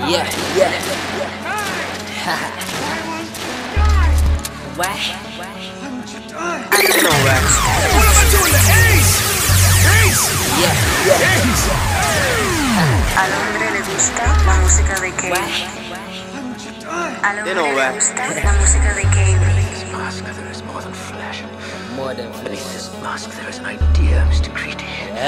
Yeah. What? I don't know what. What am I doing? The Ace! Al hombre le gusta la música de Cave. Al hombre le gusta la música de Cave. Mask, there is more than flesh. More than flesh. Beneath this mask, there is an idea, Mr. Greedy.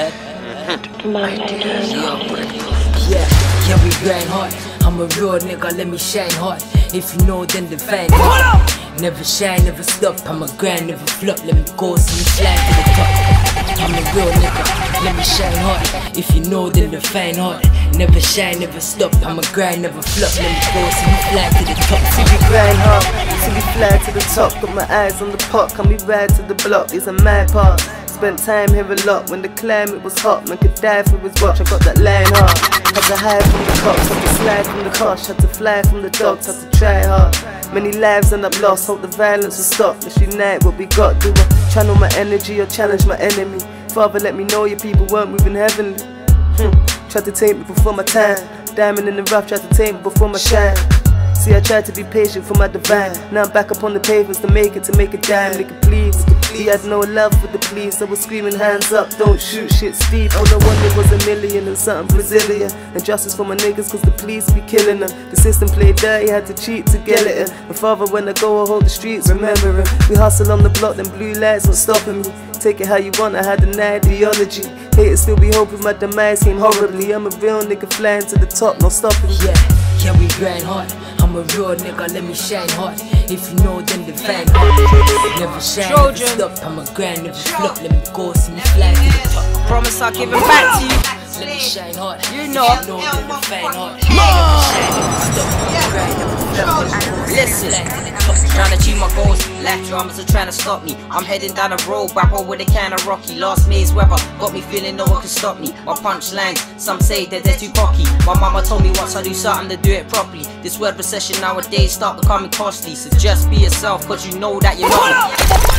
Ideas are bulletproof. Yeah, we grind hard. I'm a real nigga, let me shine hard. If you know, then divine. Never shine, never stop. I'm a grind, never flop. Let me go, see me fly to the top. I'm a real nigga, let me shine hard. If you know, then define hard. Never shine, never stop. I'm a grind, never flop. Let me go, see me fly to the top. See me grind hard, see me fly to the top. Got my eyes on the pot, can we ride to the block? It's a mad part. Spent time here a lot when the climate was hot. Man could die for his watch, I got that line hard. Had to hide from the cops, had to slide from the cosh, had to fly from the dogs, had to try hard. Many lives end up lost, hope the violence will stop. Let's unite what we got, do I channel my energy or challenge my enemy? Father, let me know your people weren't moving heavenly. Tried to take me before my time. Diamond in the rough, tried to take me before my shine. See, I tried to be patient for my divine. Now I'm back up on the pavements to make a dime. Nigga, please. He had no love for the police. I was screaming, hands up, don't shoot shit, Steve. Oh, no wonder it was a million and something Brazilian. And justice for my niggas, cause the police be killing them. The system played dirty, had to cheat to get it in. And father, when I go, I hold the streets, remembering. We hustle on the block, then blue lights not stopping me. Take it how you want, I had an ideology. Haters still be hoping my demise came horribly. I'm a real nigga flying to the top, no stopping me. Yeah, we grind hard. I'm a real nigga, let me shine hard. If you know, then divine hard. Never shine, never stop. I'm a grind, never flop. Let me go, see me fly to the top. Promise I'll give it back to you. Let me shine hard. You know. If you know, then divine hard. Never shine, never stop. I'm a grind, never flop. Listen, trying to achieve my goals. Left dramas are trying to stop me. I'm heading down the road, rapper with a can of Rocky. Last May's weather got me feeling no one can stop me. My punchlines, some say that they're too cocky. My mama told me once I do something to do it properly. This word recession nowadays start becoming costly. So just be yourself, cause you know that you're not.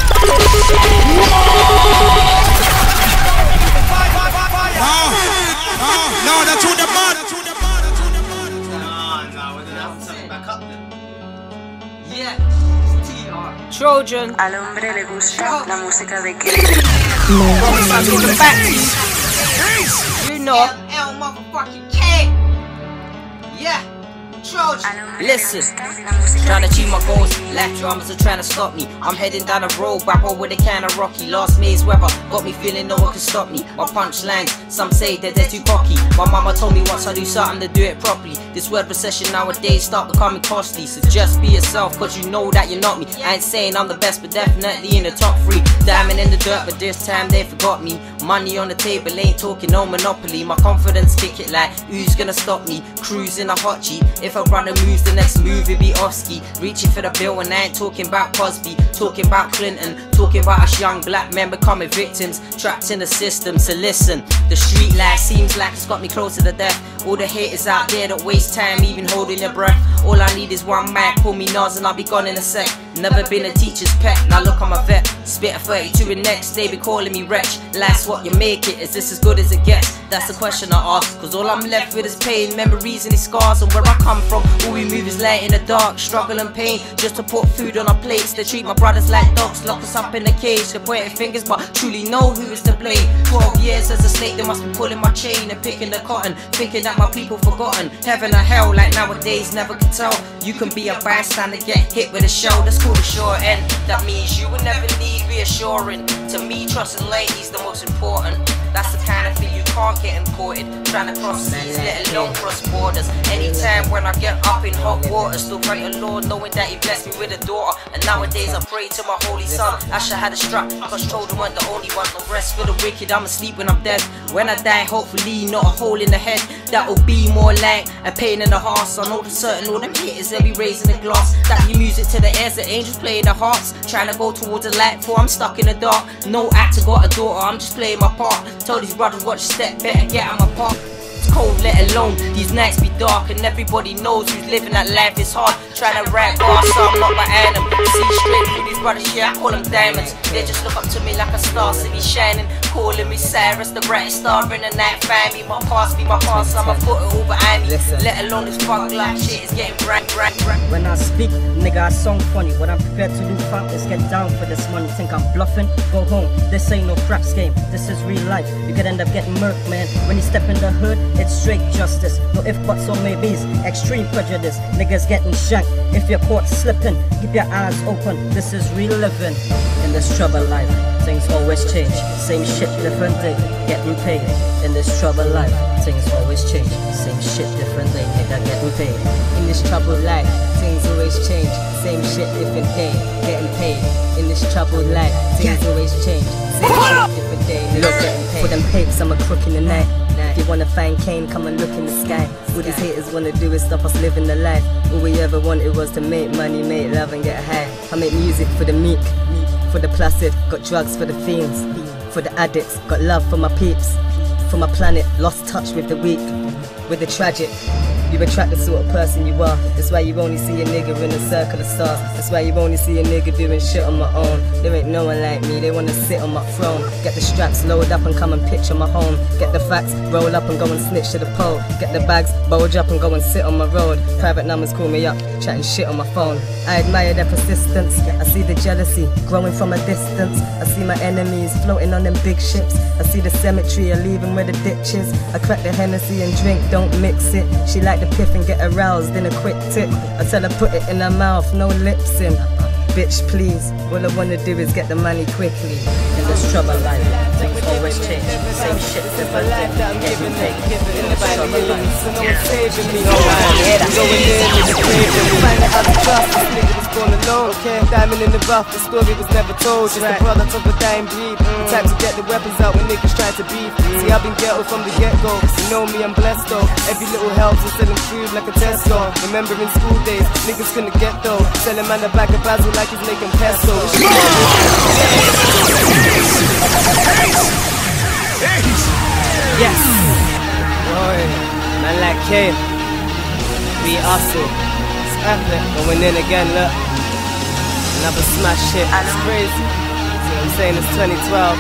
No, that's who the man. Trojan. Al hombre le gusta la música de Cave. Promise I'll give it back to you. You know. L motherfucking K. Yeah. Listen, trying to achieve my goals. Left dramas are trying to stop me. I'm heading down the road, rapper with a can of Rocky. Last May's weather got me feeling no one can stop me. My punchlines, some say that they're too cocky. My mama told me once I do something to do it properly. This word recession nowadays start becoming costly. So just be yourself, cause you know that you're not me. I ain't saying I'm the best, but definitely in the top 3. Diamond in the dirt, but this time they forgot me. Money on the table, ain't talking no monopoly. My confidence kick it like, who's gonna stop me? Cruising a hot G. If a brother moves, the next move it be Oski. Reaching for the bill and I ain't talking about Cosby. Talking about Clinton, talking about us young black men becoming victims. Trapped in the system, so listen. The street life seems like it's got me closer to death. All the haters out there that waste time even holding their breath. All I need is one mic, call me Nas and I'll be gone in a sec. Never been a teacher's pet, now look I'm a vet. Spit a 32 and next they be calling me wretch. Life's what you make it, is this as good as it gets? That's the question I ask, cause all I'm left with is pain, memories and these scars. And where I come from, all we move is light in the dark. Struggle and pain, just to put food on our plates. They treat my brothers like dogs, lock us up in a cage. They're pointing fingers but truly know who is to blame. 12 years as a slave, they must be pulling my chain and picking the cotton, thinking that my people forgotten. Heaven or hell, like nowadays, never can tell. You can be a bystander, get hit with a shell, that's called a short end. That means you will never need reassuring. To me, trust and ladies the most important. That's the kind of thing you can't get imported. Trying to cross seas, let alone cross borders. Anytime when I get up in hot water, still thank the Lord knowing that He blessed me with a daughter. And nowadays I pray to my holy son. Asher had a strap, cause children weren't the only one. No rest for the wicked, I'm asleep when I'm dead. When I die, hopefully not a hole in the head. That'll be more like a pain in the heart. So I know for certain all them haters, they'll be raising a glass. That you music to the airs, the angels play the harps. Trying to go towards the light, for I'm stuck in the dark. No actor got a daughter, I'm just playing my part. Tell these brothers watch your step, better get out my park. it's cold, let alone these nights be dark. And everybody knows who's living that life is hard. Trying to rap bars, so I'm not my anthem. See straight through these brothers, yeah, I call them diamonds. They just look up to me like a star, see me shining. Calling me Cyrus, the brightest star in the night. Find me my past, I'ma put it all behind me. Let alone this fuck life shit is getting bright. When I speak, nigga, I sound funny. What I'm prepared to do, fam, is get down for this money. Think I'm bluffing? Go home. This ain't no craps game. This is real life. You could end up getting murked, man. When you step in the hood, it's straight justice. No if, buts, or maybes. Extreme prejudice. Niggas getting shanked. If you're caught slipping, keep your eyes open. This is real living. In this trouble life, things always change. Same shit, different day. Getting paid. In this trouble life, things always change. Same shit, different day. Nigga getting paid. In this troubled life, things always change. Same shit, different day, getting paid. In this troubled life, things always change. Same shit, different day, niggas getting paid. For them papes, I'm a crook in the night. If you wanna find Kane, come and look in the sky. What these haters wanna do is stop us living the life. All we ever wanted was to make money, make love and get high. I make music for the meek, for the placid. Got drugs for the fiends, for the addicts. Got love for my peeps, for my planet. Lost touch with the weak, with the tragic. You attract the sort of person you are. That's why you only see a nigga in a circle of stars. That's why you only see a nigga doing shit on my own. There ain't no one like me, they wanna sit on my throne. Get the straps, load up and come and picture my home. Get the facts, roll up and go and snitch to the pole. Get the bags, bulge up and go and sit on my road. Private numbers call me up, chatting shit on my phone. I admire their persistence, I see the jealousy growing from a distance. I see my enemies floating on them big ships. I see the cemetery, I leave them where the ditch is. I crack the Hennessy and drink, don't mix it. She like the piff and get aroused in a quick tip. I tell her put it in her mouth, no lips in. Bitch please, all I wanna do is get the money quickly. In this trouble life, things always change. Same shit, different life that I'm giving it. In this trouble life, so no one's saving me. No one, going in, niggas craving me. Find out how to trust, this nigga was born alone. Okay, diamond in the rough, the story was never told. Just a product of a dying breed. The type to get the weapons out when niggas try to beef. See, I've been ghetto from the get-go. You know me, I'm blessed though. Every little helps in selling food like a Tesco. Remember in school days, niggas couldn't get though. Selling man a bag of basil like he's making peso. Yes. Boy, man like Kane. We hustle. It's epic. Going in again, look. Another smash hit. It's crazy. See what I'm saying? It's 2012.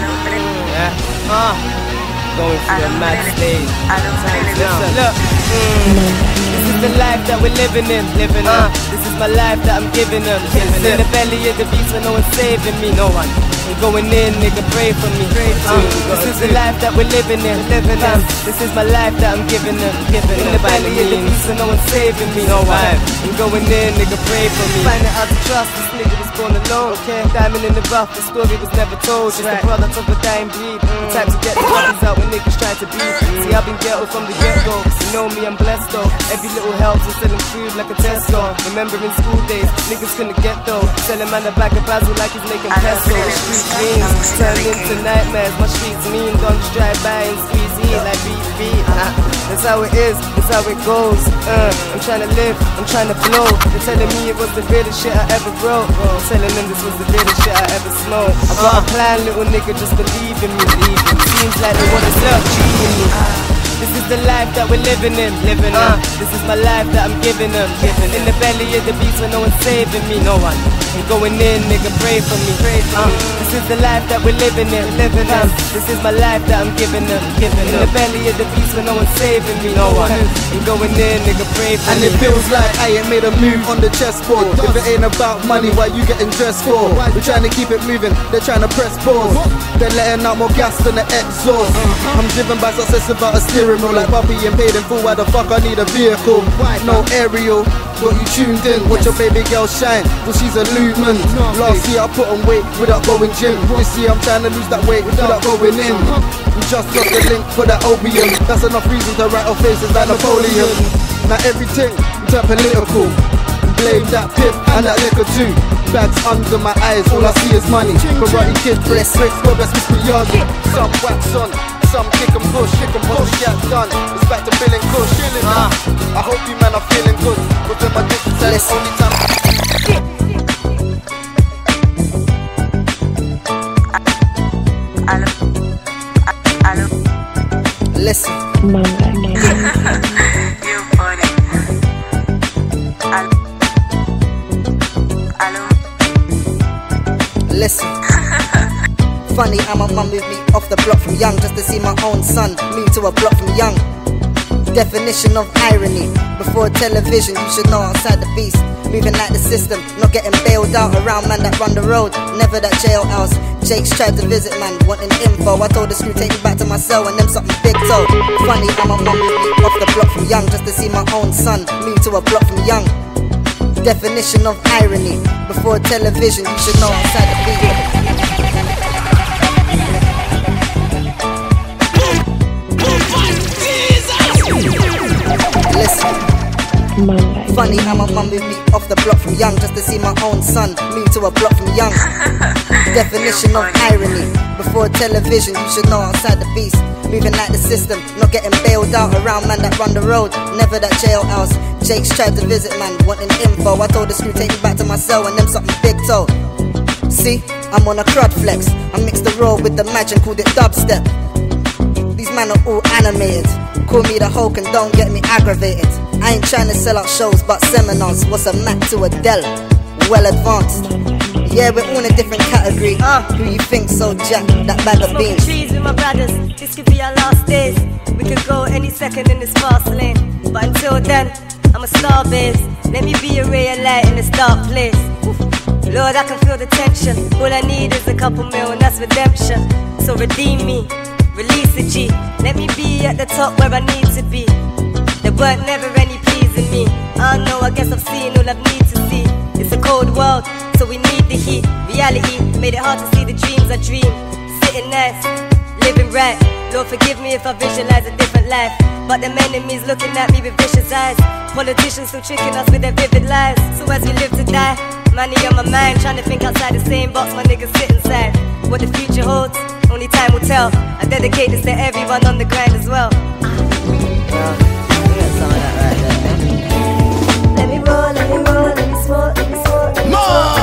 Yeah. Going through a mad stage. Look. This is the life that we're living in. This is my life that I'm giving them. In the belly of the beast when no one's saving me. No one. I'm going in, nigga, pray for me. This is the life that we're living in. This is my life that I'm giving them. In the belly of the beast when no one's saving me. No one. I'm going in, nigga, pray for me. Find out how to trust. This nigga was born alone. Okay, diamond in the rough. The story was never told. Just a product of a dying breed. The type to get the weapons out when niggas try to beef. See, I've been ghetto from the get-go. You know me, I'm blessed though. Every little helps in selling food like a Tesco. Remember in school days, niggas couldn't get though. Selling man a bag of basil like he's making peso. Street dreams turn into nightmares. My streets mean, don't just drive by and squeeze in like beef. That's how it is, that's how it goes. I'm trying to live, I'm trying to flow. They're telling me it was the realest shit I ever wrote. Telling them this was the realest shit I ever smoked. I got a plan, little nigga, just believe in me. Seems like they wanna stop cheating me. This is the life that we're living in. This is my life that I'm giving them. In the belly of the beast when no one's saving me. No one. I'm going in, nigga, pray for me. This is the life that we're living in. This is my life that I'm giving them. In the belly of the beast when no one's saving me. No one. I'm going in, nigga, pray for me. And it feels like I ain't made a move on the chessboard. If it ain't about money, why you getting dressed for? We're trying to keep it moving, they're trying to press pause. They're letting out more gas than the exhaust. I'm driven by success without a steering wheel. Like Bobby and paid in full, why the fuck I need a vehicle? No aerial, got you tuned in. Watch your baby girl shine, well she's a lumen. Last year I put on weight without going gym. This year I'm trying to lose that weight without going in. We just got the link for that opium. That's enough reason to write our faces like Napoleon. Now everything turn political. Blame that pip and that liquor too. Bags under my eyes, all I see is money. Karate kid, break, go best Mr. Young. Some wax on, some kick and push, yeah done. It's back to feeling kush. I hope you man are feeling good. Within my distance, only time. Listen. Listen. Funny how my mum moved me off the block from young just to see my own son move to a block from young. Definition of irony. Before television, you should know outside the beast. Moving like the system, not getting bailed out around man that run the road. Never that jailhouse. Jakes tried to visit man, wanting info. I told the screw take me back to my cell and them something big toe. Funny how my mum moved me off the block from young just to see my own son move to a block from young. Definition of irony. Before television, you should know outside the beast. Listen. Funny how my mum moved me off the block from young just to see my own son move to a block from young. Definition of irony. Before television, you should know outside the beast. Moving like the system, not getting bailed out around man that run the road. Never that jailhouse. Jakes tried to visit man, wanting info. I told the screw take me back to my cell and them something big toe. See, I'm on a crud flex. I mixed the raw with the magic, called it dubstep. These men are all animated. Call me the Hulk and don't get me aggravated. I ain't trying to sell out shows but seminars. What's a Mac to a Dell? Well advanced. Yeah, we're all in a different category. Who you think so, Jack? That bag of beans. Trees with my brothers, this could be our last days. We could go any second in this fast lane. But until then, I'm a star biz. Let me be a ray of light in this dark place. Lord, I can feel the tension. All I need is a couple mil and that's redemption. So redeem me, release the G. Let me be at the top where I need to be. There weren't never any pleasing me. I know, I guess I've seen all I need to see. It's a cold world, so we need the heat. Reality made it hard to see the dreams I dream. Sitting nice, living right. Lord forgive me if I visualize a different life. But them enemies looking at me with vicious eyes. Politicians still tricking us with their vivid lies. So as we live to die, money on my mind, trying to think outside the same box my niggas sit inside. What the future holds, only time will tell. I dedicate this to everyone on the grind as well. Let me roll, let me roll, let me smoke, let me smoke, let me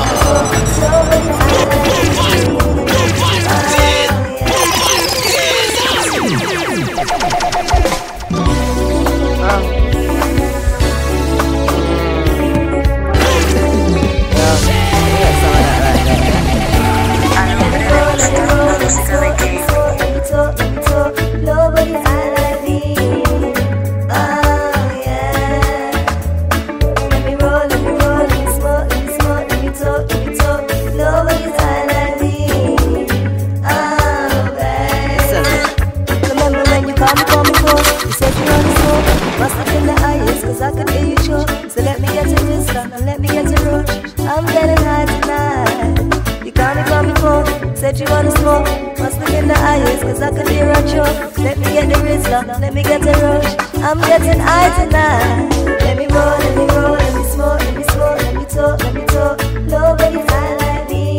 you wanna smoke, must look in the eyes, cause I can hear a choke. Let me get the Rizla, let me get a rush. I'm getting high tonight. Let me roll, let me roll, let me smoke, let me smoke, let me talk, let me talk. Nobody's high like me.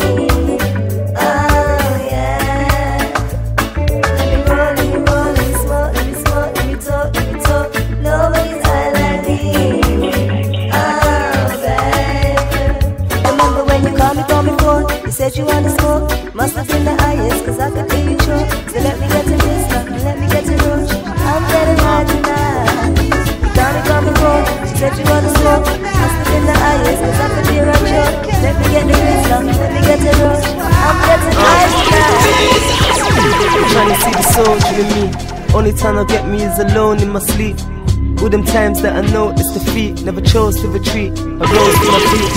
Oh yeah. Let me roll, let me roll, let me smoke, let me smoke, let me talk, let me talk. Nobody's high like me. Oh baby. Remember when you called me phone? You said you wanna smoke. Must have been the highest, cause I could hear you choke. So let me get to this now, let me get to rush. I'm getting high tonight. You call me home, she said you wanna smoke. Must have been the highest, cause I could hear her choke. Let me get the wrist now, let me get to rush. I'm getting high tonight. Trying to see the soldier in me. Only time I'll get me is alone in my sleep. All them times that I know it's defeat. Never chose to retreat, I rose to my feet.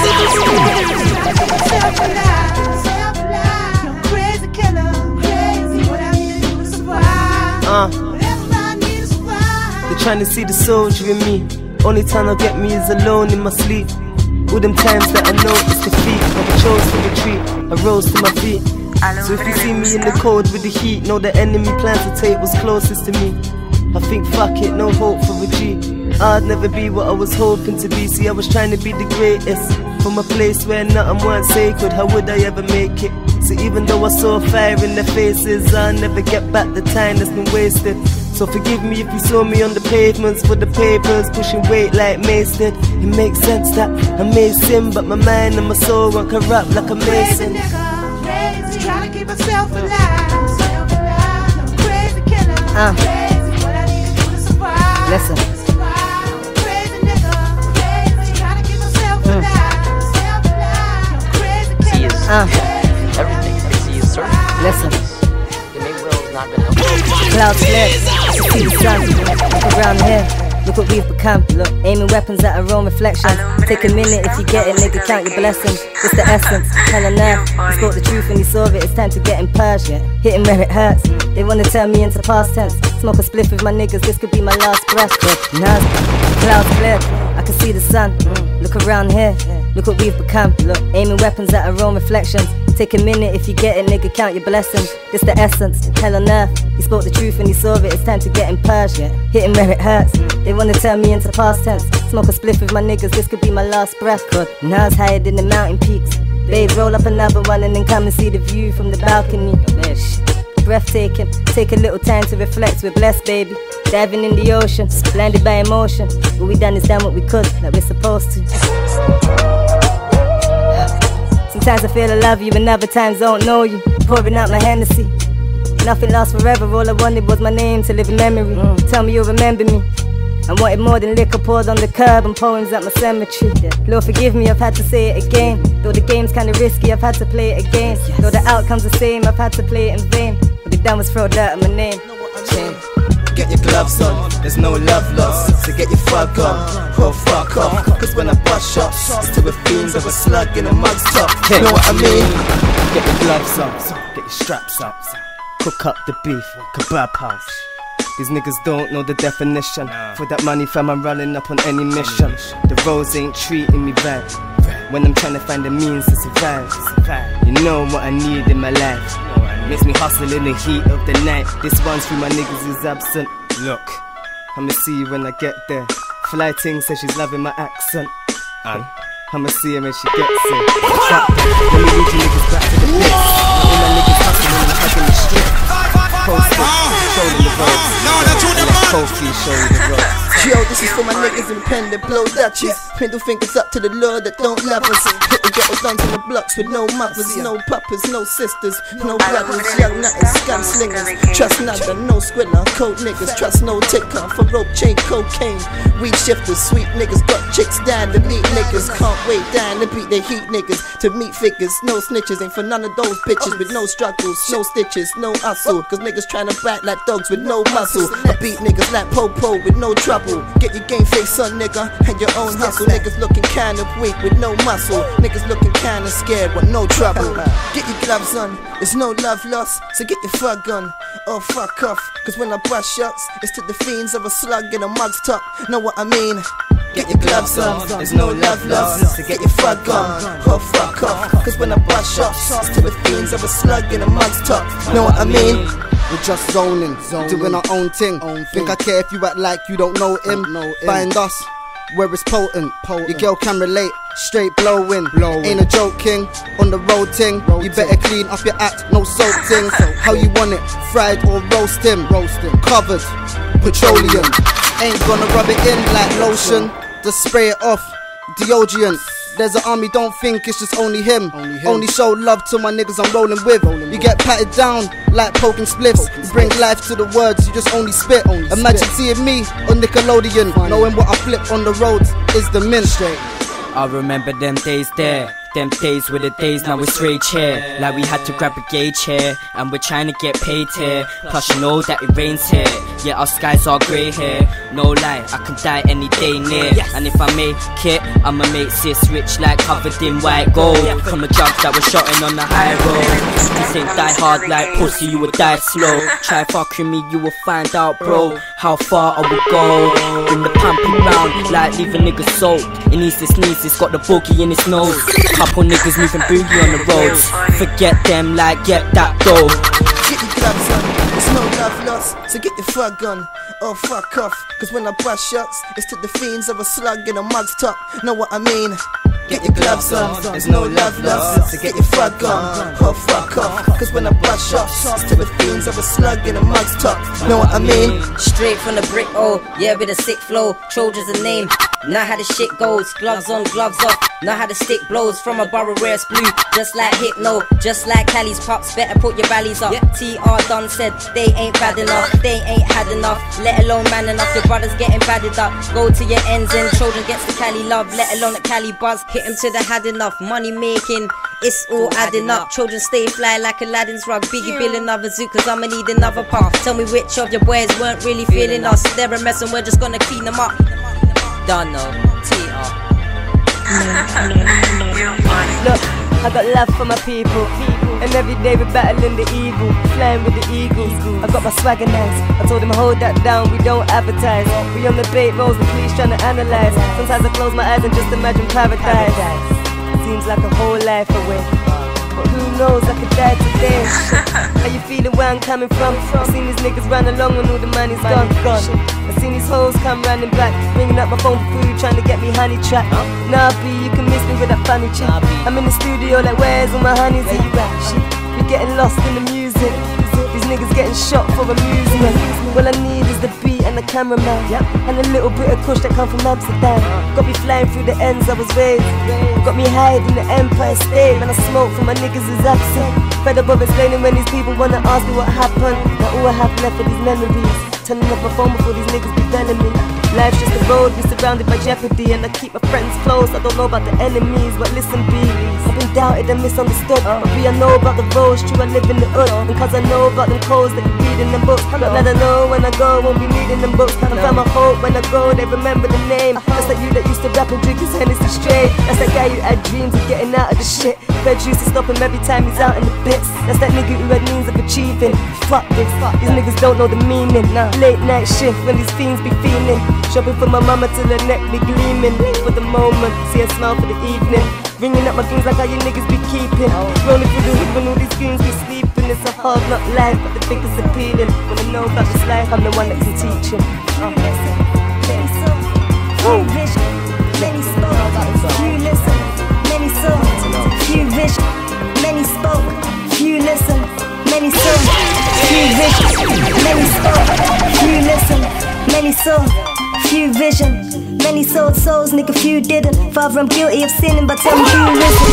They're trying to see the soldier in me. Only time they'll get me is alone in my sleep. All them times that I know it's defeat. Never chose to retreat, I rose to my feet. So if you see me in the cold with the heat, know the enemy plans to take what's closest to me. I think fuck it, no hope for a G. I'd never be what I was hoping to be. See, I was trying to be the greatest. From a place where nothing was sacred, how would I ever make it? So even though I saw fire in their faces, I'll never get back the time that's been wasted. So forgive me if you saw me on the pavements for the papers, pushing weight like Mace did. It makes sense that I may sin, but my mind and my soul run corrupt like a mason. Crazy, trying to keep myself alive. Crazy killer, crazy, what I need to do to survive. Listen. Crazy nigga, crazy, trying to keep myself alive. Crazy killer, Listen. Clouds clear, I can see the sun. Look around here, look what we've become. Look, aiming weapons at our own reflections. Take a minute if you get it, nigga, count your blessings. It's the essence, hell on earth. He spoke the truth and he saw it, it's time to get him purged. Hitting where it hurts, they wanna turn me into past tense. Smoke a spliff with my niggas, this could be my last breath. Nah, clouds clear, I can see the sun. Look around here, look what we've become. Look, aiming weapons at our own reflections. Take a minute if you get it, nigga, count your blessings. This the essence, hell on earth. He spoke the truth and he saw it, it's time to get him purged. Hitting where it hurts, they wanna turn me into past tense. Smoke a spliff with my niggas, this could be my last breath. Now it's higher than the mountain peaks. Babe, roll up another one and then come and see the view from the balcony. Breathtaking, take a little time to reflect, we're blessed, baby. Diving in the ocean, blinded by emotion. What we done is done what we could, like we're supposed to. Sometimes I feel I love you and other times don't know you. Pouring out my Hennessy, nothing lasts forever, all I wanted was my name to live in memory. Tell me you'll remember me. I wanted more than liquor poured on the curb and poems at my cemetery. Lord forgive me, I've had to say it again. Though the game's kinda risky, I've had to play it again. Though the outcome's the same, I've had to play it in vain. What they done was throw dirt at my name. Get your gloves on, there's no love lost. So get your fuck on, oh fuck off. Cause when I bust shots, it's to the fiends of a slug in a mug's top. You know what I mean? Get your gloves on, get your straps up. Cook up the beef, kebab house. These niggas don't know the definition. For that money fam, I'm running up on any mission. The roads ain't treating me bad when I'm trying to find the means to survive. You know what I need in my life. Makes me hustle in the heat of the night. This one's through my niggas is absent. Look, I'ma see you when I get there. Fly ting says she's loving my accent. And I'ma see her when she gets it. Let me lead you niggas back to the pits. All my niggas hustling and hugging the strip. Post it, show them the ropes. Kofi, show you the ropes. Yo, this is for my niggas in pen that blow Dutchies. Middle fingers up to the Lord that don't love us. Hit the ghetto guns on the blocks with no mothers, no papas, no sisters, no brothers, young nutters, gunslingers. Trust nothing, no squidler, cold niggas. Trust no ticker for rope chain, cocaine. Weed shifters, sweet niggas got chicks down to meet niggas. Can't wait down to beat their heat niggas. To meet figures, no snitches. Ain't for none of those bitches with no struggles, no stitches, no hustle. Cause niggas tryna back like dogs with no muscle. I beat niggas like Po-Po with no trouble. Get your game face on, nigga, and your own hustle. Niggas looking kinda weak with no muscle. Niggas looking kinda scared with no trouble. Get your gloves on, there's no love lost. So get your fuck on, or fuck off. Cause when I bust shots, it's to the fiends of a slug in a mug's top. Know what I mean? Get your gloves on, there's no love lost. So get your fuck on, or fuck off. Cause when I bust shots, it's to the fiends of a slug in a mug's top. Know what I mean? We're just zoning, doing our own thing. Think I care if you act like you don't know him? Find us where it's potent. Your girl can relate, straight blowing. Ain't a joke, king, on the road ting. You better clean up your act, no soap ting. How you want it, fried or roast him? Covered, petroleum. Ain't gonna rub it in like lotion. Just spray it off, deodorant. There's an army, don't think it's just only him. Only show love to my niggas I'm rolling with. You get patted down like poking spliffs. You bring life to the words, you just only spit. Imagine seeing me on Nickelodeon, knowing what I flip on the roads is the min. I remember them days there. Them days were the days, now it's straight chair. Like we had to grab a gauge here, and we're trying to get paid here. Plus you know that it rains here, yeah our skies are grey here. No lie, I can die any day near. And if I make it, I'ma make sis rich like covered in white gold. From the drugs that were shotting on the high road. This ain't die hard like pussy, you will die slow. Try fucking me, you will find out bro, how far I will go. Bring the pumping round like leave a nigga soaked. It needs to sneeze, it's got the boogie in its nose. Couple niggas moving boogie on the roads. Forget them like get that dough. Get your gloves on, there's no love lost. So get your fuck on, or fuck off. Cause when I bust shots, it's to the fiends of a slug in a mug's top. Know what I mean? Get your gloves on, there's no love lost. So get your fuck on, or fuck off. Cause when I bust shots, it's to the fiends of a slug in a mug's top. Know what I mean? Straight from the brick, oh, yeah, with a sick flow. Trojan's a name, know how the shit goes. Gloves on, gloves off, know how the stick blows. From a borough rare blue, just like Hypno, just like Cali's pops. Better put your rallies up. TR done said they ain't bad enough, they ain't had enough, let alone man enough. Your brother's getting badded up. Go to your ends and Trojan gets the Cali love, let alone the Cali buzz. Hit him to the had enough, money making it's all adding up. Children stay fly like Aladdin's rug. Biggie Bill another zoo, cause I'ma need another puff. Tell me which of your boys weren't really feeling us. They're a mess and we're just gonna clean them up. Done though, T.R. Look, I got love for my people, and every day we're battling the evil, flying with the eagles. I got my swagger nice, I told them hold that down, we don't advertise. We on the bait rolls, the police trying to analyze. Sometimes I close my eyes and just imagine paradise. Seems like a whole life away, but who knows, I could die today. How you feeling where I'm coming from? I've seen these niggas run along when all the money's gone. I've seen these hoes come running back, ringing up my phone for food, trying to get me honey trap. Nah, B, you can miss me with that funny chick. I'm in the studio like, where's all my honeys? We're getting lost in the music. These niggas getting shot for amusement. All I need is the beat and the cameraman, and a little bit of kush that come from Amsterdam. Got me flying through the ends I was raised. Got me hiding in the Empire State. Man, I smoke for my niggas is absent. Fed up of explaining when these people wanna ask me what happened. Now all I have left are these memories. Turning up my phone before these niggas be belling me. Life's just a road, we surrounded by jeopardy, and I keep my friends close. I don't know about the enemies, but listen, B, I've been doubted and misunderstood. But B, I know about the roads, true, I live in the hood. And cause I know about them codes that you read in them books. But let I know when I go, won't be needing them books. I found my hope when I go, they remember the name. That's like you that used to rap and drink his Hennessy straight. That's that guy who had dreams of getting out of the shit. Feds used to stop him every time he's out in the pits. That's that nigga who had means of achieving. Fuck this, these niggas don't know the meaning. Late night shift when these fiends be fiending. Shopping for my mama till her neck be gleaming. For the moment, see her smile for the evening. Ringing up my goons like how you niggas be keeping. Rolling through the hood when all these goons be sleeping. It's a hard not life, but they think it's appealing. When I know about this life, I'm the one that can teach him. Many spoke, few listen. Many saw, few vision. Many spoke, few listen. Many saw, few vision. Many spoke, few listen. Many saw, few vision. Many sold souls, nigga, few didn't. Father, I'm guilty of sinning, but tell me do you listen?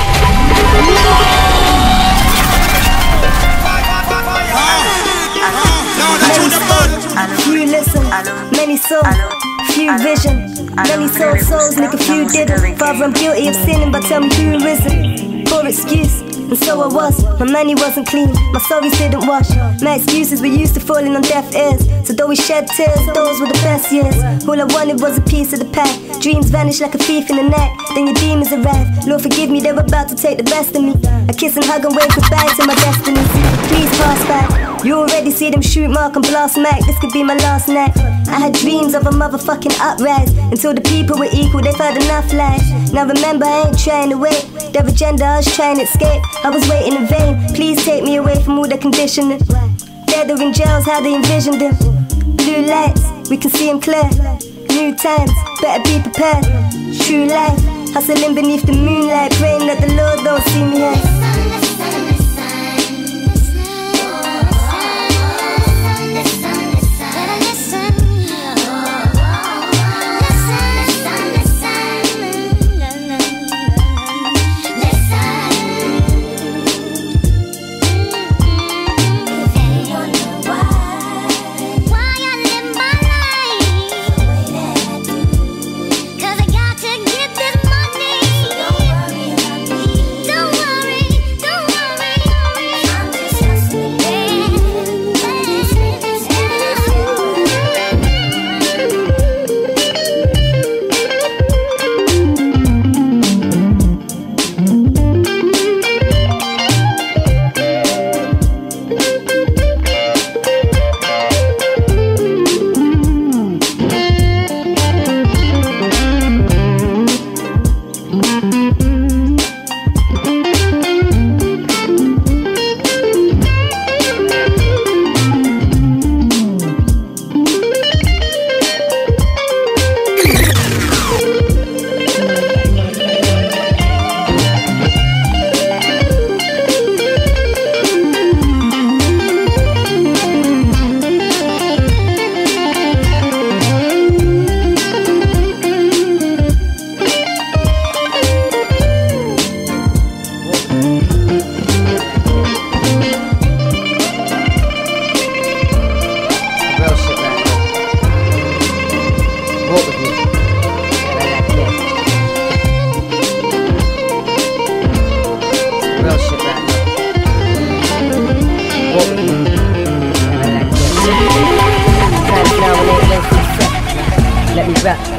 Few listen, many saw, few vision. Many sold souls, nigga, few didn't. Father, I'm guilty of sinning, but tell me do you risen? Poor excuse, and so I was. My money wasn't clean, my sorries didn't wash. My excuses were used to falling on deaf ears. So though we shed tears, those were the best years. All I wanted was a piece of the pie. Dreams vanish like a thief in the night. Then your demons arrive. Lord forgive me, they're about to take the best of me. I kiss and hug and wave goodbye to my destiny. Please pass by. You already see them shoot Mark and blast Mac. This could be my last night. I had dreams of a motherfucking uprise. Until the people were equal, they've heard enough lies. Now remember, I ain't trying to wait. Their agenda, I was trying to escape. I was waiting in vain. Please take me away from all the conditioning. Dead or in jails, how they envisioned it. Blue lights, we can see them clear. New times, better be prepared. True life, hustling beneath the moonlight, praying that the Lord don't see me here. Don't worry.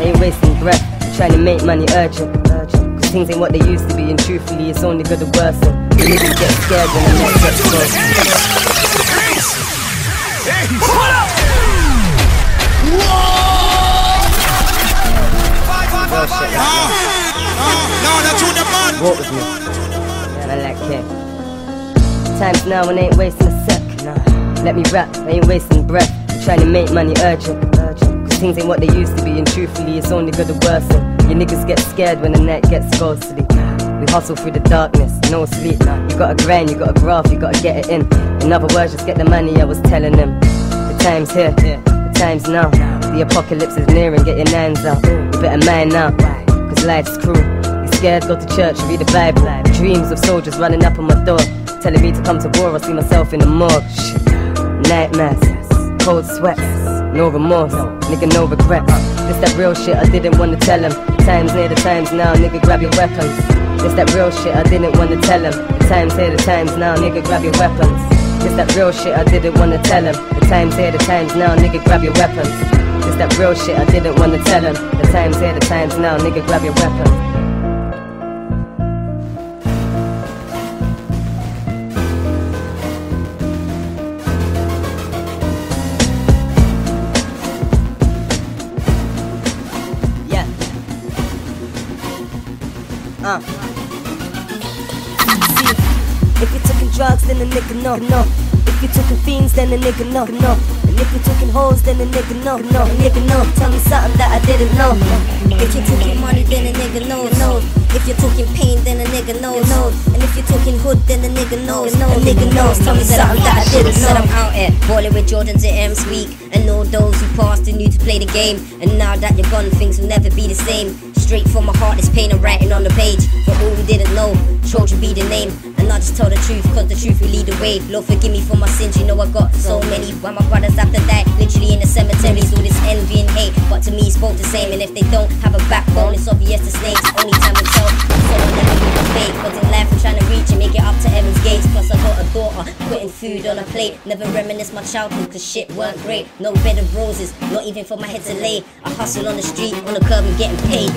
ain't wasting breath. Trying to make money urgent. Cause things ain't what they used to be, and truthfully it's only gonna worsen. The niggas get scared when the net gets close. Hold up! No, that's who the man. Walk with me. Man, I like King. Times now and ain't wasting a sec. Nah. Let me rap, I ain't wasting breath. I'm trying to make money urgent. Cause things ain't what they used to be, and truthfully it's only gonna worsen. Your niggas get scared when the night gets ghostly. We hustle through the darkness, no sleep. You gotta grind, you gotta graft, you gotta get it in. In other words, just get the money, I was telling them. The time's here, the time's now. The apocalypse is near and get your nines out. You better mind now, cause life's cruel. You scared, go to church, read the Bible. Dreams of soldiers running up on my door, telling me to come to war, I see myself in the morgue. Shit. Nightmares, cold sweats, no remorse, nigga no regrets. This that real shit I didn't wanna tell him. The time's near, the time's now, nigga grab your weapons. This that real shit I didn't wanna tell him. The time's here, the time's now, nigga grab your weapons. This that real shit I didn't wanna tell him. The time's here, the time's now, nigga grab your weapons. This that real shit I didn't wanna tell him. The time's here, the time's now, nigga grab your weapons. See, if you're taking drugs, then the nigga know. If you're taking fiends, then the nigga know. And if you're taking hoes, then the nigga know. Nigga know. Tell me something that I didn't know. If you're talking money, then the nigga knows. If you're talking pain, then the nigga knows. And if you're talking hood, then the nigga knows. A nigga knows. Tell me something that I didn't know. I'm out here balling with Jordans at M's week, and all those who passed and knew to play the game. And now that you're gone, things will never be the same. Straight from my heart, this pain I'm writing on the page. For all who didn't know, Trojan be the name. And I just tell the truth, cause the truth will lead the way. Lord forgive me for my sins, you know I got so many. Why my brothers have to die, literally in the cemeteries. All this envy and hate, but to me it's both the same. And if they don't have a backbone, it's obvious the snakes. Only time will tell, so I'll never be the fake. Cause in life I'm trying to reach and make it up to heaven's gates. Plus I got a daughter, putting food on a plate. Never reminisce my childhood, cause shit weren't great. No bed of roses, not even for my head to lay. I hustle on the street, on the curb and getting paid.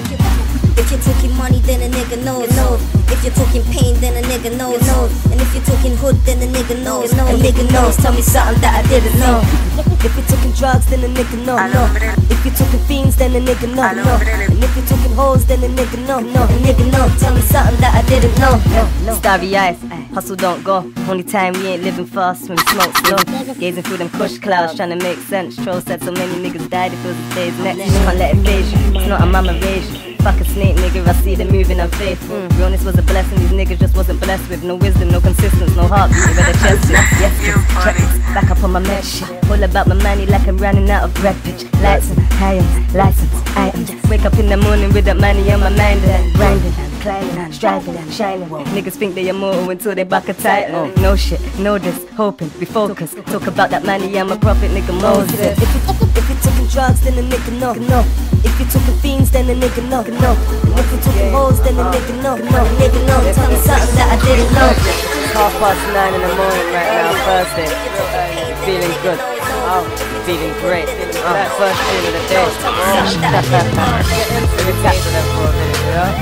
If you're talking money, then a nigga knows. If you're talking pain, then a nigga knows. And if you're talking hood, then a nigga knows. A nigga knows. Tell me something that I didn't know. If you're talking drugs, then a nigga know. If you're talking fiends, then a nigga know. And if you're talking hoes, then a nigga know. A nigga know. Tell me something that I didn't know. Starry eyes, hustle don't go. Only time we ain't living fast when we smoke slow. Gazing through them kush clouds, trying to make sense. Troll said so many niggas died, it feels the day's next. Can't let it phase you, it's not a mama rage. Fuck a snake, nigga, I see them moving unfaithful. Realness was a blessing, these niggas just wasn't blessed with. No wisdom, no consistency, no heartbeat, where the chest is. Yes, check, back up on my med shit. All about my money like I'm running out of bread, bitch. Lights and high-ends, license, items. Wake up in the morning with that money on my mind. Grinding, climbing, striving, shining. Niggas think they immortal until they back a title. No shit, know this, hoping, be focused. Talk about that money, I'm a prophet, nigga Moses. If you're talking drugs, then the nigga know. If you're talking fiends, then the nigga know. And if you're talking hoes, then the nigga know. Nigga know. Tell me something that I didn't know. It's 9:30 in the morning right now, Thursday. Feeling good. Oh, feeling great. First thing of the day. Let me capture that for a minute, you know?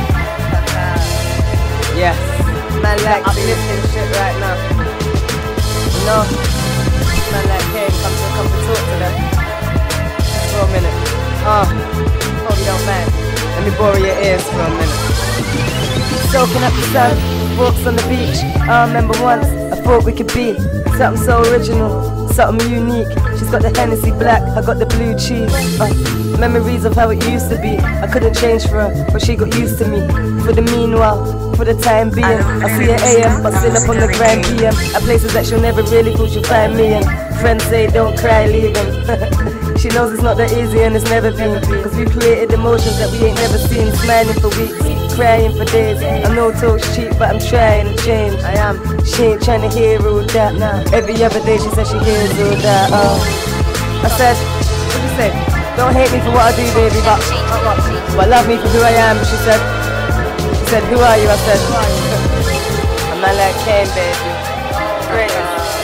Yes. Man like uplifting shit right now. You know? Man like Kane, come to talk to them. Just for a minute. Hope you don't mind. Let me borrow your ears for a minute. Soaking up the sun, walks on the beach. I remember once, I thought we could be something so original, something unique. She's got the Hennessy black, I got the blue cheese. Memories of how it used to be. I couldn't change for her, but she got used to me. For the meanwhile, for the time being, I see her AM, but still up on the grind PM. At places that she'll never really push, she'll find me in. Friends say don't cry, leave him. She knows it's not that easy and it's never been. Cause we've created emotions that we ain't never seen. Smiling for weeks, crying for days. I'm no talk cheap, but I'm trying to change. I am. She ain't trying to hear all that. Every other day she says she hears all that. I said, what you say? Don't hate me for what I do, baby, but love me for who I am. She said, who are you? I said, I'm not like Kane, baby. Great.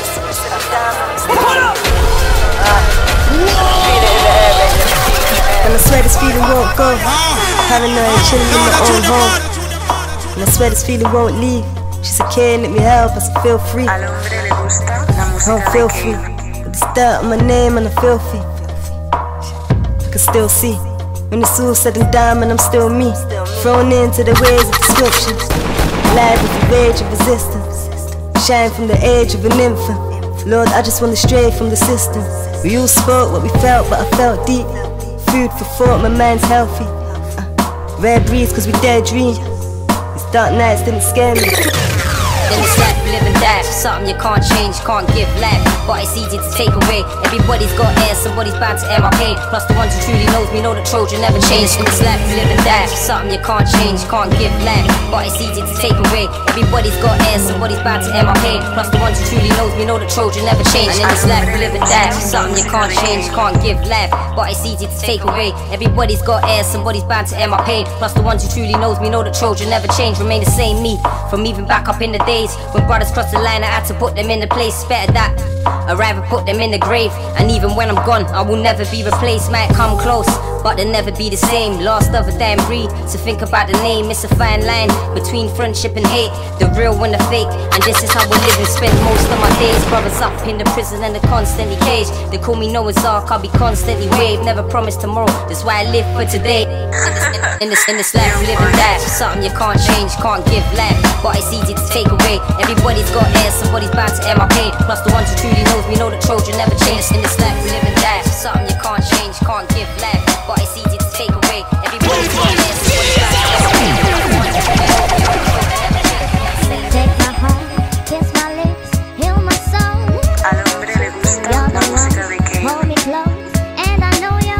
Feel it in the air, baby. And I swear this feeling won't go. Paranoid, chilling in my own home. And I swear this feeling won't leave. She's a kid, let me help, I said feel free. I don't feel free. But it's dirt on my name and I'm filthy. I can still see. When it's all said and done, and I'm still me. Thrown into the ways of description. Alive with the rage of resistance. Shine from the age of an infant. Lord, I just wanna stray from the system. We all spoke what we felt, but I felt deep. Food for thought, my mind's healthy. Rare breeze, cause we dare dream. These dark nights didn't scare me. In this life we live and die, something you can't change, can't give life, but it's easy to take away. Everybody's got air, somebody's bound to air my pain. Plus the ones who truly knows me know the Trojan never changed. In this life we live and die, something you can't change, can't give life, but it's easy to take away. Everybody's got air, somebody's bound to air my pain. Plus the ones who truly knows me know the Trojan never changed. And in this life we live and die, something you can't change, can't give life, but it's easy to take away. Everybody's got air, somebody's bound to air my pain. Plus the ones who truly knows me know the Trojan never changed. Remain the same me, from even back up in the days when brothers crossed the line, I had to put them in the place. Better that, I'd rather put them in the grave. And even when I'm gone, I will never be replaced. Might come close, but they'll never be the same. Last of a damn breed, so think about the name. It's a fine line between friendship and hate, the real and the fake. And this is how we live and spend most of my days. Brothers up in the prison and they're constantly caged. They call me Noah's Ark, I'll be constantly waved. Never promised tomorrow, that's why I live for today. In this life we live and die, something you can't change, can't give life, but it's easy to take away. Everybody's got air, somebody's bound to air my pain. Plus the ones who truly knows me know the Trojan never changed. In this life we live and die, something you can't change, can't give life, but it's easy to take away. Everybody's got air, somebody's bound to air my pain. Take my heart, kiss my lips, heal my soul. You're the one, hold me close, and I know you're.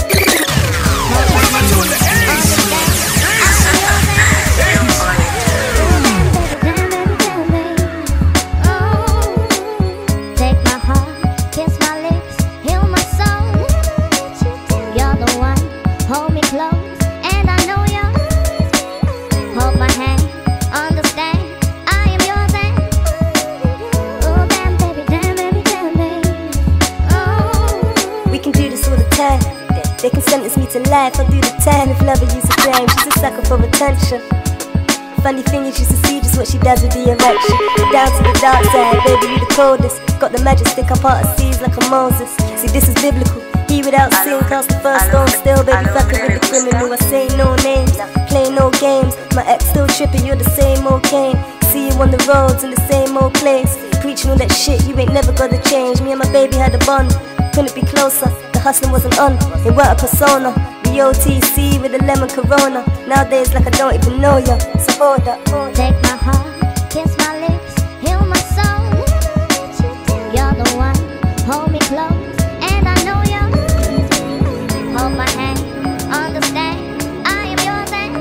They can sentence me to life, I'll do the time if lover use a crime. She's a sucker for attention. Funny thing is, you should see just what she does with the erection. Down to the dark side, baby, you the coldest. Got the magic stick, I part of seas like a Moses. See, this is biblical. He without sin cast the first stone. Still, baby, fucking with the criminal. I say no names, play no games. My ex still tripping, you're the same old Kane. See you on the roads in the same old place. Preaching all that shit, you ain't never gonna change. Me and my baby had a bond, couldn't be closer. The hustling wasn't on, it weren't a persona. The OTC with a lemon Corona. Nowadays like I don't even know ya, so hold up. Take my heart, kiss my lips, heal my soul. You're the one, hold me close, and I know you. Hold my hand, understand, I am yours and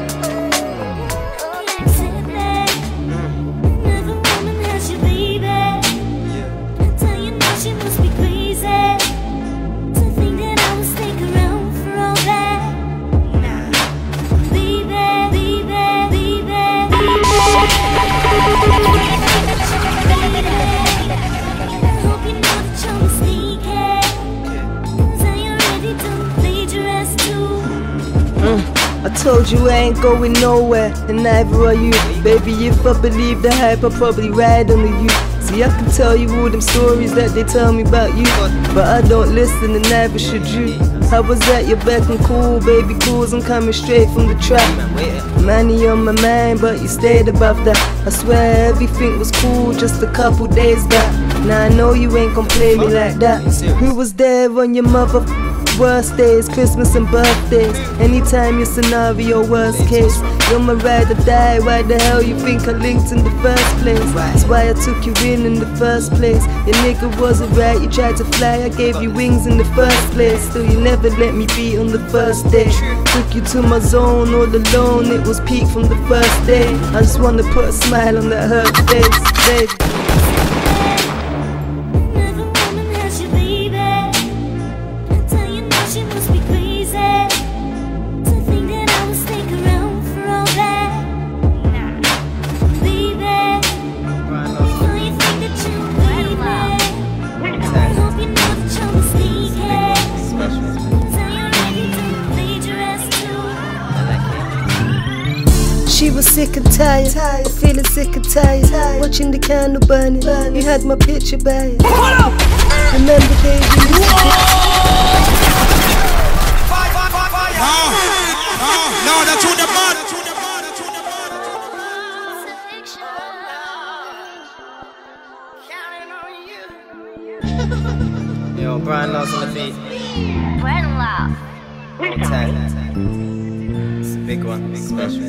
another woman has you, baby. I tell you now she must be crazy to think that I will stick around for all that. Baby, baby, baby, baby. I hope you know that you're mistaken, 'cause I already done plagiarized too. I told you I ain't going nowhere, and neither are you. Baby, if I believe the hype, I'll probably ride on the you. See, I can tell you all them stories that they tell me about you, but I don't listen and neither should you. I was at your beck and call, baby, cause I'm coming straight from the trap. Money on my mind, but you stayed above that. I swear everything was cool just a couple days back. Now I know you ain't gon' play me like that. Who was there on your mother worst days, Christmas and birthdays? Anytime your scenario worst case, you're my ride or die. Why the hell you think I linked in the first place? That's why I took you in the first place. Your nigga wasn't right, you tried to fly, I gave you wings in the first place. Still you never let me be on the first day. Took you to my zone all alone, it was peak from the first day. I just wanna put a smile on that hurt face, baby. She was sick and tired, feeling sick and tired, watching the candle burning. You had my picture by it. Remember days we used to No, that's who the man. Yo, Brian Loves on the beat. Brian Love. Long time. It's a big one, big special.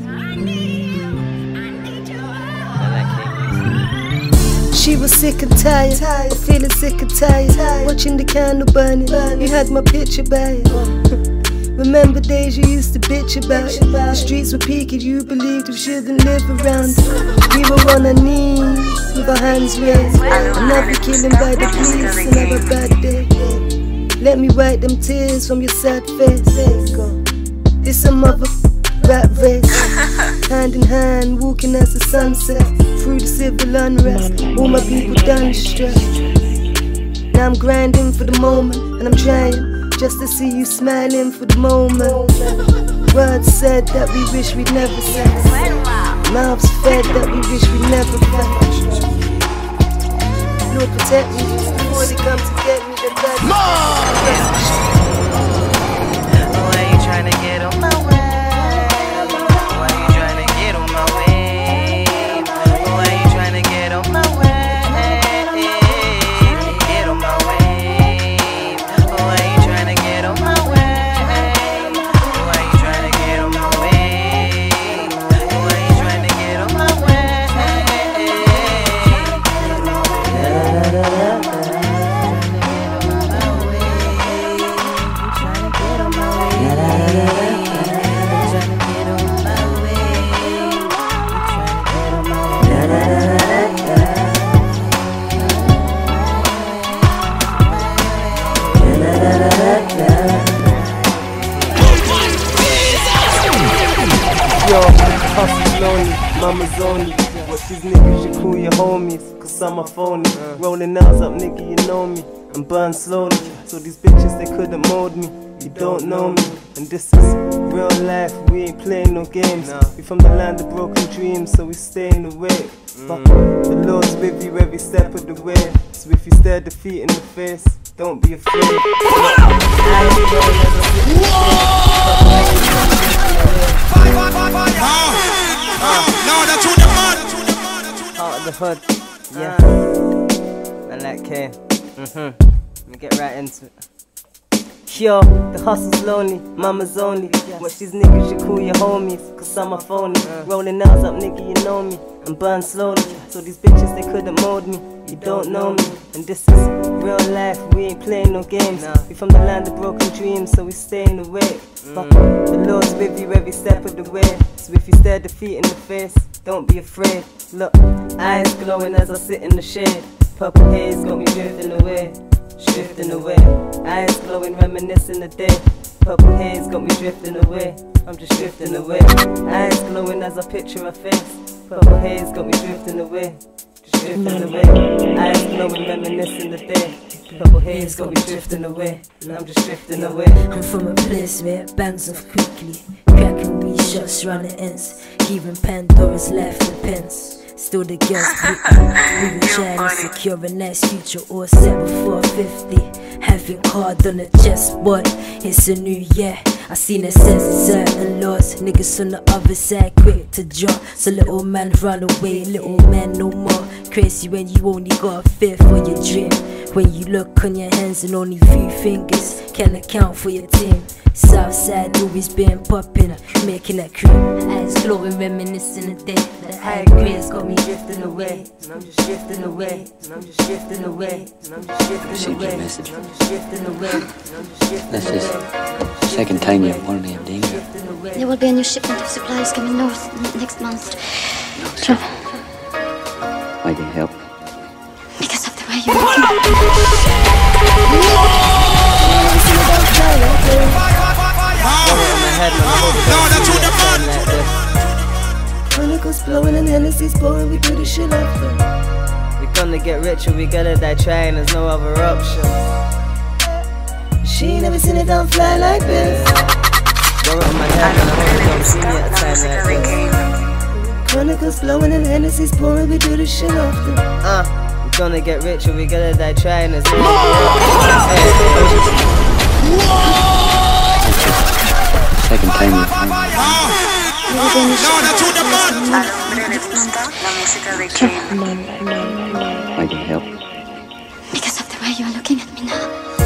I like it. She was sick and tired, feeling sick and tired, watching the candle burning. You had my picture by it. Remember days you used to bitch about it. The streets were peaking, you believed we shouldn't live around it. We were on our knees with our hands raised. Another killing by the police, another bad day. Let me wipe them tears from your sad face. It's a mother rat race. Hand in hand, walking as the sunset through the civil unrest. All my people done stressed. Now I'm grinding for the moment, and I'm trying just to see you smiling for the moment. Words said that we wish we'd never said. Mouths fed that we wish we'd never fed. Lord protect me before they come to get me. The blood. Why you trying to get on my way? Why you trying to get on my way? Why you trying to get on my way? Get on my way. Why you trying to get on my way? Why you trying to get on my way? Why you trying to get on my way? Yo, hustle's lonely, mama's only. What these niggas you call your homies, cause I'm a phony. Rolling nails up, nigga, you know me. I'm burned slowly, so these bitches they couldn't mold me. You don't know me, and this is real life, we ain't playing no games. We from the land of broken dreams, so we stay in the way. But the Lord's with you every step of the way. So if you stare defeat in the face, don't be afraid. No, that's who the man. Out of the hood, yeah. I like K. Let me get right into it. Yo, the hustle's lonely, mama's only. Watch these niggas you call your homies, cause I'm a phony. Rolling nails up, nigga, you know me. I'm burned slowly, so these bitches they couldn't mold me. You don't know me, and this is real life, we ain't playing no games. We from the land of broken dreams, so we stay in the way. But the Lord's with you every step of the way. So if you stare defeat in the face, don't be afraid. Look, eyes glowing as I sit in the shade. Purple haze got me drifting away. Drifting away, eyes glowing, reminiscing the day. Purple haze got me drifting away. I'm just drifting away. Eyes glowing as I picture her face. Purple haze got me drifting away. Just drifting away. Eyes glowing, reminiscing the day. Purple haze got me drifting away. I'm just drifting away. I'm from a place where it bangs off quickly. Cracking weed shots round the ends. Even Pandora's left the pens. Still the girls we were trying to secure a nice future or set before 50. Having card on the chessboard, it's a new year. I seen a sense of certain laws. Niggas on the other side quick to jump. So little man run away, little man no more. Crazy when you only got a fear for your dream. When you look on your hands and only few fingers can account for your team. Southside always been poppin', making that cream. Eyes glowing, reminiscing the day. The high grades got me drifting away. And I'm just drifting away. And I'm just drifting away. And I'm just drifting away. And I'm just drifting away. This is the second time you've warned me of danger. There will be a new shipment of supplies coming north next month. Trouble. Why do you help? Because of the way you're looking. Chronicles blowing and Hennessy's blowing, we do this shit up. We gonna get richer, we gotta die trying, there's no other option. She ain't never seen it down fly like this. Go on my head and I hope you don't see me at a time like this. Chronicles blowing and Hennessy's pouring, we do this shit often. We gonna get rich and we gonna die trying this. No, that's who the man. I can help. Because of the way you're looking at me now.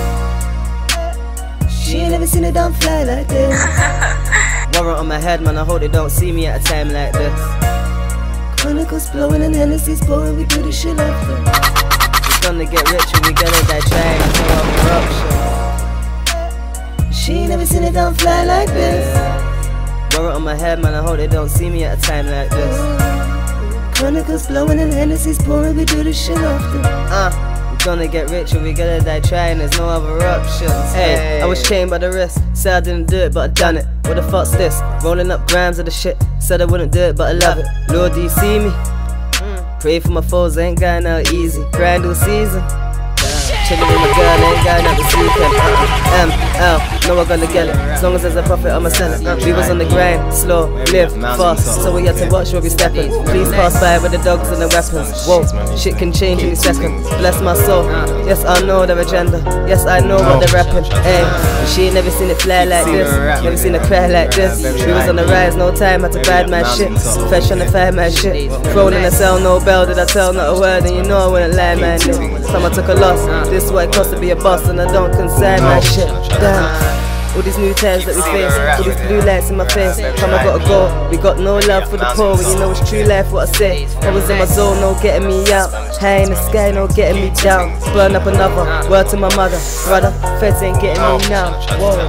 She ain't never seen a dumb fly like this. Warrant on my head, man, I hope they don't see me at a time like this. Chronicles blowing and Hennessy's pouring, we do this shit often. We gonna get rich and we gonna die trying, so I'm corruption. She ain't never seen a dumb fly like this. Warrant on my head, man, I hope they don't see me at a time like this. Chronicles blowing and Hennessy's pouring, we do this shit often. We gonna get rich and we gonna die trying, there's no other options. Hey, I was chained by the wrist, said I didn't do it but I done it. What the fuck's this? Rolling up grams of the shit, said I wouldn't do it but I love it. Lord, do you see me? Pray for my foes, ain't going out easy. Grind all season. Chillin' with my girl, ain't going out this weekend. ML, know I'm gonna get it. As long as there's a profit, I'ma sell it. We was on the grind, slow, live, fast. So we had to watch where we steppin'. Please pass by with the dogs and the weapons. Whoa, shit can change any second. Bless my soul. Yes, I know their agenda. Yes, I know what they're rapping. Hey, she ain't never seen it fly like this. Never seen it cry like this. We was on the rise, no time, had to bad my shit. Fresh on the fire, my shit. Thrown in a cell, no bell, did I tell not a word? And you know I wouldn't lie, man. Time I took a loss. This is what it costs to be a boss, and I don't concern my shit. Damn. All these new times that we face, all these blue lights in my face. Time I gotta go, we got no love for the poor. When you know it's true life, what I say. I was in my zone, no getting me out. High in the sky, no getting me down. Burn up another, word to my mother. Brother, feds ain't getting me now. Whoa.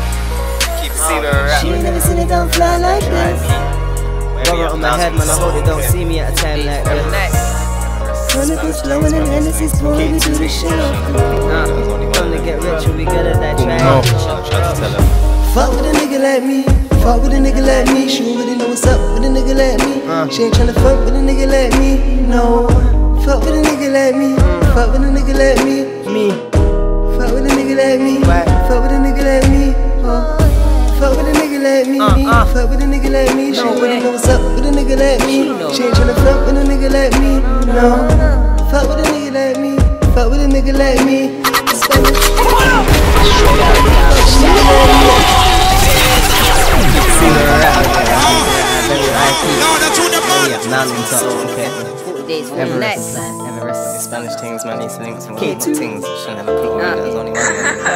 She ain't never seen it down fly like this. Warrant on my head, man, I hope they don't see me at a time like this. Chronicles blowing and Hennessy's pouring, we do this shit often. Gonna get rich and we gonna die trying. Fuck with a nigga like me, fuck with a nigga like me. She already know what's up with a nigga like me. She ain't tryna fuck with a nigga like me, no. Fuck with a nigga like me, fuck with a nigga like me. Fuck with a nigga like me, fuck with a nigga like me. Fuck with a nigga like me, fuck with a nigga like me. She already know what's up with a nigga like me. She ain't tryna fuck with a nigga like me, no. Fuck with a nigga like me, fuck with a nigga like me. Spanish things, man, these things, and things. Shouldn't have a clue, there's only one.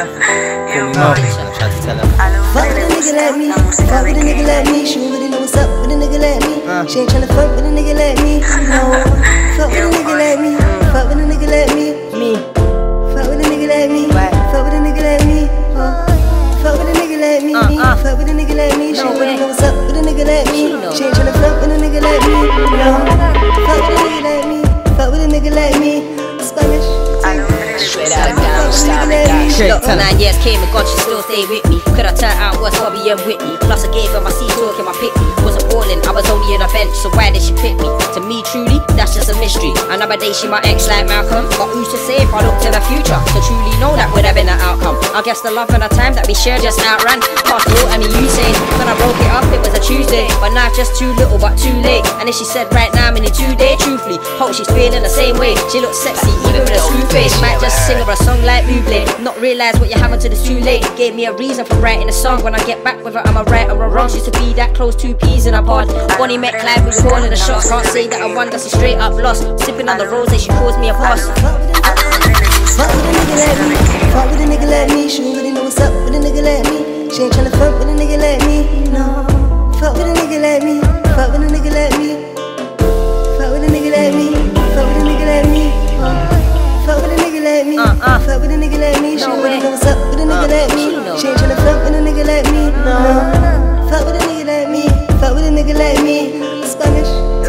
Try to tell her. Fuck with a nigga like me, fuck with a nigga like me. She already know what's up with a nigga like me. She ain't tryna fuck with a nigga like me, no. Fuck with a nigga like me, fuck with a nigga like me. Fuck with a nigga like me, fuck with a nigga like me. Fuck with a nigga like me, fuck with a nigga like me. She already know what's up with a nigga like me. She ain't tryna fuck with a nigga like me, no. Fuck with a nigga like me, fuck with a nigga like me. Spanish. Straight out of down, style Look, 9 years came and God, she still stayed with me. Could I turn out worse, Bobby and Whitney? Plus I gave her my C-talk and my pick me. Wasn't balling, I was only on a bench, so why did she pick me? To me, truly, that's just a mystery. Another day she my ex like Malcolm. But who's to say if I looked in the future? To truly know that would have been the outcome. I guess the love and the time that we shared just outran past all any usage. When I broke it up, it was a Tuesday. But now it's just too little but too late. And if she said right now I'm in a 2 day, truthfully, hope she's feeling the same way. She looks sexy, even with a screw face. Might just sing her a song like Buble. Not realise what you're having till it's too late. Gave me a reason for writing a song. When I get back with her, am I right or wrong? She used to be that close, 2 peas in a pod. Bonnie met Clyde, we were calling the shots. Can't say that I won, that's a straight up loss. Sipping on the rose, she calls me a boss. Fuck with a nigga like me, fuck with a nigga like me. She already know what's up with a nigga like me. She ain't tryna fuck with a nigga like me, no. Fuck with a nigga like me, fuck with a nigga like me. Fuck with a nigga like me, fuck with a nigga like me. Fuck with a nigga like me, fuck with a nigga like me. She already know what's up with a nigga like me. She ain't tryna fuck with a nigga like me, no. Fuck with a nigga like me, fuck with a nigga like me. Spanish,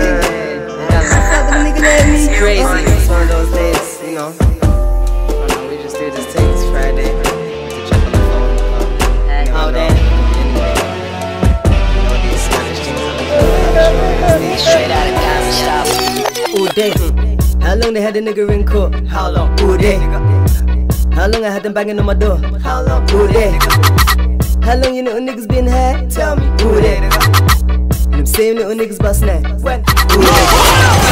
fuck with a nigga like me. It's crazy, it's one of those days, you know. We just do this thing, it's Friday. To check on the phone. All day. All these Spanish things. Straight out of Diamond Style. All day. How long they had a nigga in court? How long? All day. How long I had them banging on my door? How long? All day. How long you little niggas been high? Tell me. All day. And them Same little niggas bust now. When?